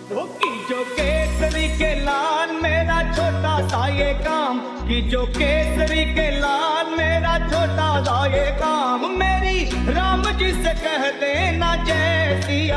की जो केसरी के लाल मेरा छोटा सा ये काम, कि जो केसरी के लाल मेरा छोटा सा ये काम, मेरी राम जी से कह देना जय सिया।